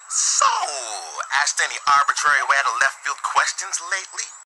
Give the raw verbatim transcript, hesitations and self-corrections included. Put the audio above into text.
So, asked any arbitrary way out of left field questions lately?